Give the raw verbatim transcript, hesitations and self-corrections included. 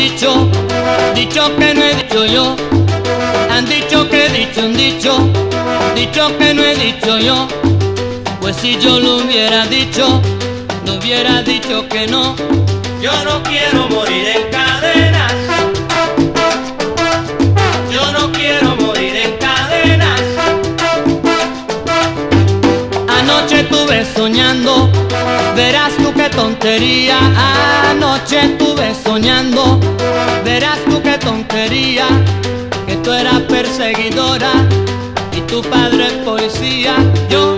dicho, dicho que no he dicho yo. Han dicho que he dicho un dicho, dicho que no he dicho yo. Pues si yo lo hubiera dicho, no hubiera dicho que no. Yo no quiero morir en cadenas. Yo no quiero morir en cadenas. Anoche estuve soñando, verás tú qué tontería. Anoche estuve soñando, verás tú qué tontería. Que tú eras perseguidora y tu padre es policía. Yo